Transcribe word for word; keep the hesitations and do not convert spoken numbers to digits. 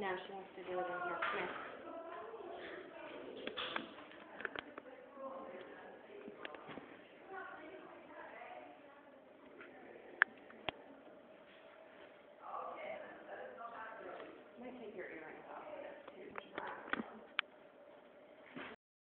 No, she wants to do it in here. Come here. Let me take your earrings off.